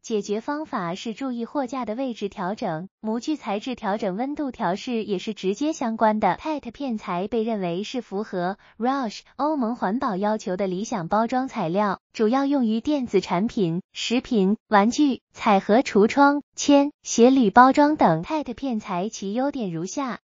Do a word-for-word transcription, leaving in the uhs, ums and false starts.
解决方法是注意货架的位置调整，模具材质调整，温度调试也是直接相关的。P E T 片材被认为是符合 R O C H 欧盟环保要求的理想包装材料，主要用于电子产品、食品、玩具、彩盒、橱窗、铅、鞋铝包装等。P E T 片材其优点如下。